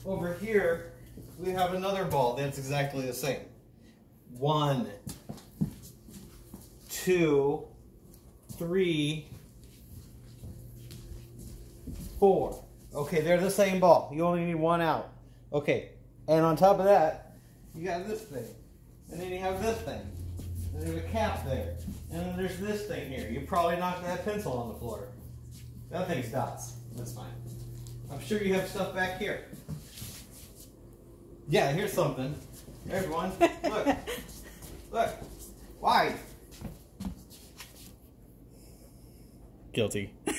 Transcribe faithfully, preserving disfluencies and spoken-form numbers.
over here, we have another ball that's exactly the same. One, two, three, four. Okay, they're the same ball. You only need one out. Okay, and on top of that, you got this thing. And then you have this thing. And there's a cap there. And then there's this thing here. You probably knocked that pencil on the floor. That thing's dots. That's fine. I'm sure you have stuff back here. Yeah, here's something. There's one. Look. Look. Why? Guilty.